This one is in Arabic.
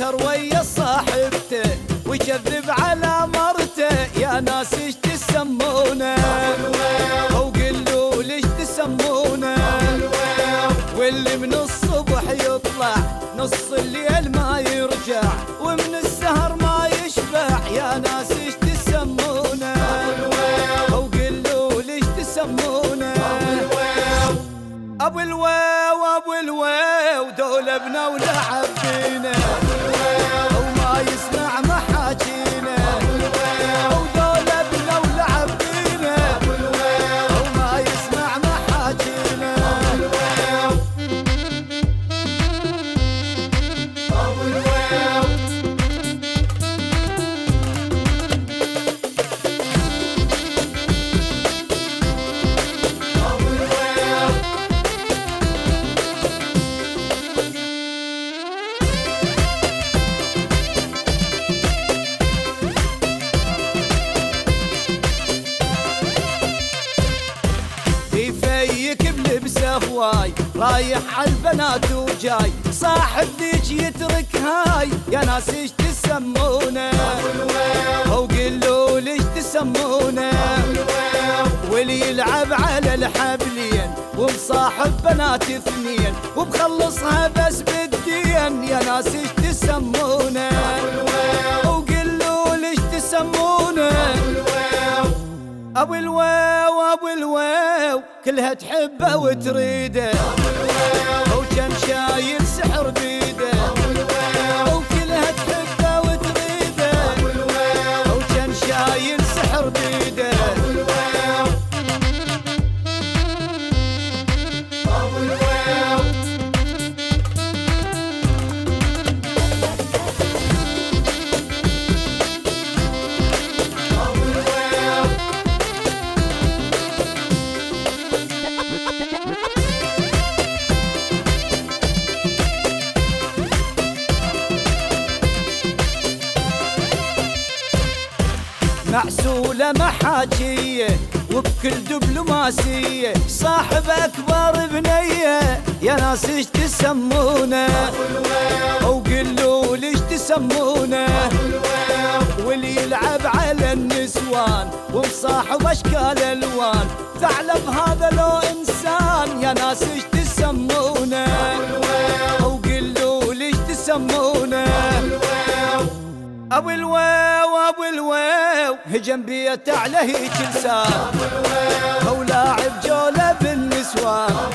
سكر ويا صاحبته ويكذب على مرته، يا ناس ايش تسمونه وقلوا ليش تسمونه، واللي من الصبح يطلع نص الليل ما يرجع ومن السهر ما يشبع، يا ناس ايش تسمونه وقلوا ليش تسمونه. ابو الواو ابو الواو دول ابنا ولعب فينا وما يسمع محاكينا، ودول ابنا ولعب فينا وما يسمع محاكينا. ابو الواو يفيك بلبس هواي رايح عالبنات وجاي، صاحب ذيك يترك هاي، يا ناس ايش تسمونه وقلوا ليش تسمونه، واللي يلعب على الحبلين ومصاحب بنات اثنين وبخلصها بس بالدين، يا ناس ايش تسمونه وقلوا ليش تسمونه. ابو الواو ابو الواو كلها تحبه وتريده وكان شايل سحر بيده، وكلها تحبه وتريده وكان شايل سحر بيده. ابو الواو معسولة محاجية وبكل دبلوماسية، صاحب أكبر بنية، يا ناس ايش تسمونه وقلوا ليش تسمونه، واللي يلعب على النسوان ومصاحب أشكال ألوان، ثعلب هذا لو إنسان، يا ناس ايش تسمونه وقلوا ليش تسمونه. ابو الواو ابو الواو هجم بيته على هيك لسان ولاعب جوله بالنسوان،